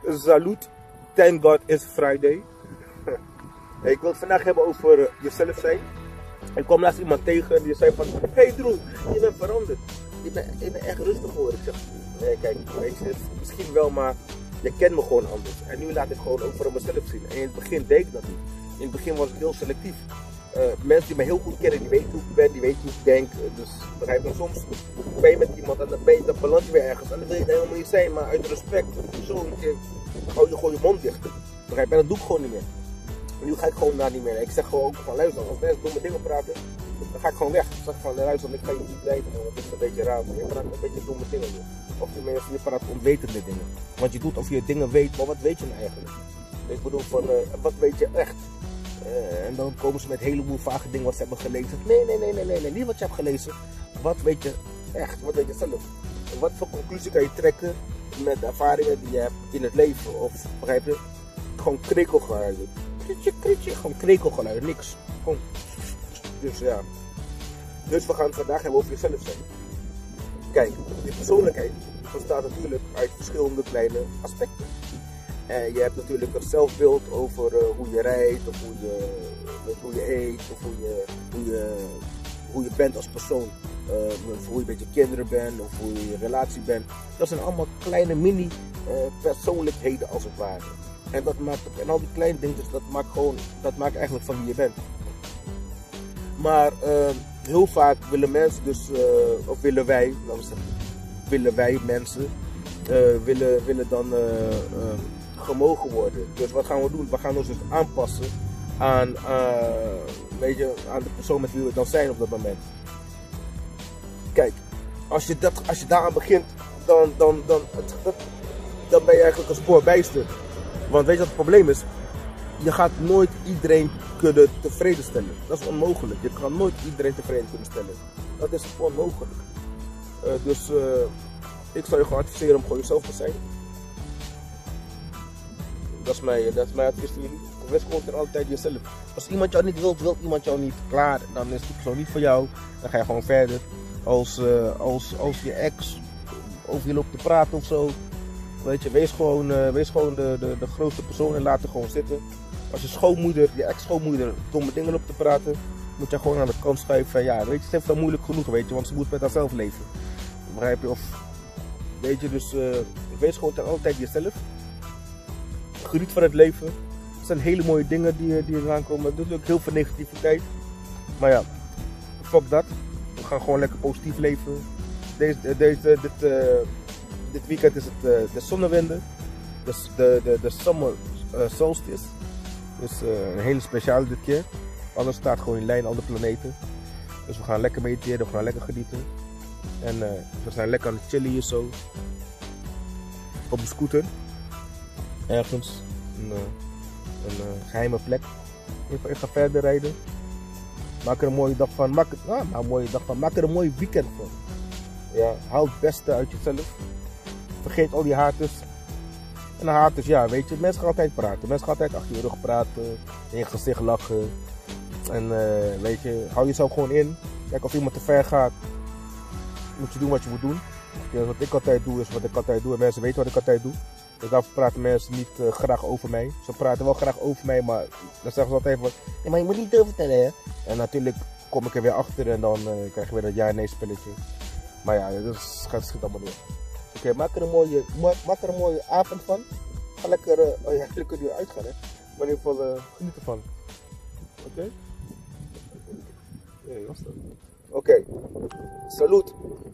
Salut. Thank God it's Friday. Ik wil het vandaag hebben over jezelf zijn. Ik kwam laatst iemand tegen en die zei van: hey Drew, je bent veranderd. Je bent echt rustig geworden. Ik zeg: nee, kijk, weet je, misschien wel, maar je kent me gewoon anders. En nu laat ik gewoon ook voor mezelf zien. En in het begin deed ik dat niet. In het begin was ik heel selectief. Mensen die me heel goed kennen, die weten hoe ik ben, die weten hoe ik denk. Dus begrijp je, soms ben je met iemand en dan beland je weer ergens. En dan wil je het helemaal niet zijn, maar uit respect, zo, hou je gewoon je mond dicht. Begrijp je, en dat doe ik gewoon niet meer. En nu ga ik gewoon daar niet meer. Ik zeg gewoon ook van: luister, als mensen domme dingen praten, dan ga ik gewoon weg. Ik zeg van: luister, ik ga je niet blijven, man, dat is een beetje raar. Je praat een beetje domme dingen. Of die mensen, je praat onwetende dingen. Want je doet of je dingen weet, maar wat weet je nou eigenlijk? Ik bedoel van, wat weet je echt? En dan komen ze met een heleboel vage dingen wat ze hebben gelezen. Nee, niet wat je hebt gelezen. Wat weet je echt? Wat weet je zelf? En wat voor conclusie kan je trekken met de ervaringen die je hebt in het leven? Of begrijp je? Gewoon krekelgeluiden. Krietje, gewoon krekelgeluiden, niks. Gewoon. Dus ja. Dus we gaan het vandaag hebben over jezelf zijn. Kijk, je persoonlijkheid bestaat natuurlijk uit verschillende kleine aspecten. En je hebt natuurlijk een zelfbeeld over hoe je rijdt, of hoe je eet, of hoe je bent als persoon. Of hoe je met je kinderen bent, of hoe je relatie bent. Dat zijn allemaal kleine mini persoonlijkheden als het ware. En al die kleine dingetjes, dat maakt eigenlijk van wie je bent. Maar heel vaak willen mensen dus, of willen wij, laten we zeggen, mensen, willen dan gemogen worden. Dus wat gaan we doen? We gaan ons dus aanpassen aan de persoon met wie we dan zijn op dat moment. Kijk, als je daaraan begint, dan ben je eigenlijk een spoor bijster. Want weet je wat het probleem is? Je gaat nooit iedereen kunnen tevreden stellen. Dat is onmogelijk. Je kan nooit iedereen tevreden kunnen stellen. Dat is onmogelijk. Dus ik zou je gewoon adviseren om gewoon jezelf te zijn. Dat is mijn advies voor jullie. Wees gewoon er altijd jezelf. Als iemand jou niet wil iemand jou niet. Klaar, dan is die persoon niet voor jou. Dan ga je gewoon verder. Als je ex over je loopt te praten of zo. Weet je, wees gewoon de grootste persoon en laat het gewoon zitten. Als je ex-schoonmoeder domme dingen loopt te praten, moet je gewoon aan de kant schuiven. Ja, weet je, het heeft dan moeilijk genoeg, weet je, want ze moet met haarzelf leven. Begrijp je? Of, weet je, dus wees gewoon altijd jezelf. Geniet van het leven. Er zijn hele mooie dingen die eraan komen. Er is natuurlijk heel veel negativiteit. Maar ja, fuck dat. We gaan gewoon lekker positief leven. Dit weekend is het de zonnewende. Dus de summer solstice. Dus een hele speciale dit keer. Alles staat gewoon in lijn, alle planeten. Dus we gaan lekker mediteren, we gaan lekker genieten. En we zijn lekker aan het chillen hier zo. Op de scooter. Ergens. Een geheime plek. Ik ga verder rijden. Maak er een mooie dag van. Maak er een mooi weekend van. Ja, haal het beste uit jezelf. Vergeet al die haters. En de haters, ja, weet je, mensen gaan altijd praten. Mensen gaan altijd achter je rug praten. In je gezicht lachen. En weet je, hou jezelf gewoon in. Kijk, als iemand te ver gaat, moet je doen wat je moet doen. Ja, wat ik altijd doe, is wat ik altijd doe. En mensen weten wat ik altijd doe. Dus daarvoor praten mensen niet graag over mij. Ze praten wel graag over mij, maar dan zeggen ze altijd van: ja, maar je moet niet durven vertellen, hè. En natuurlijk kom ik er weer achter en dan krijg je weer dat ja-nee spelletje. Maar ja, dat schiet allemaal niet. Oké, maak er een mooie avond van. Ga lekker, jullie kunnen weer uitgaan, hè. Maar in ieder geval geniet ervan. Oké? Nee, was dat? Oké. Salut.